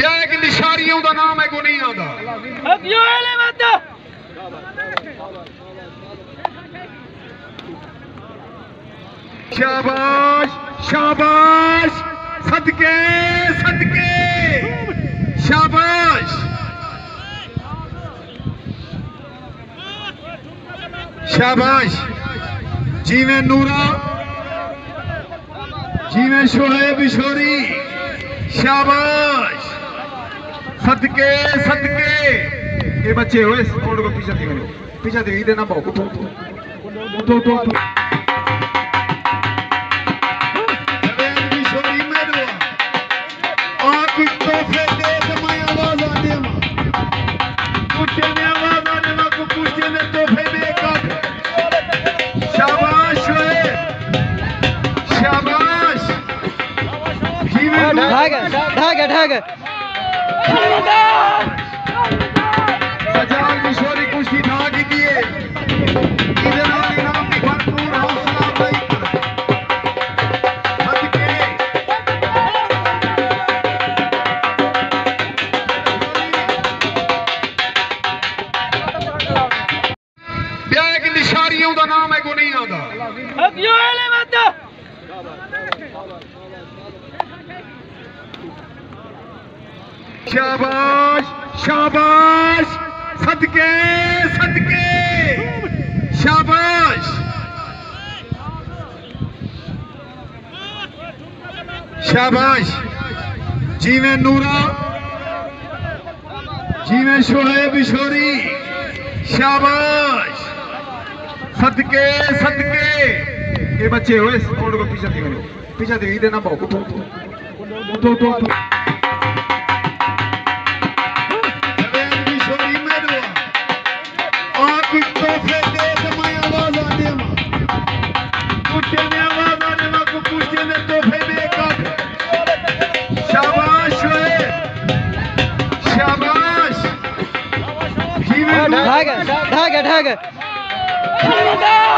ब्याह की निशानियों का नाम है को नहीं आता। शाबाश शाबाश सदके सदके शाबाश शाबाश जीवे नूरा जीवे शोएब शोरी शाबाश सदके सदके। ये बच्चे हो इस फोटो को पीछे देखिए देना बहुत सजाल किशोरी कुश्ती ढाक दिए नाम की भरपूर हौसला अफजाई ब्याह की निशानियों का नाम है को नहीं आता। शाबाश शाबाश सदके सदके शाबाश शाबाश जीवे नूरा जीवे शोएब शोरी शाबाश सदके सदके। ये बच्चे हो इस फोटो को पीछे देखिए देना बहुत ढाग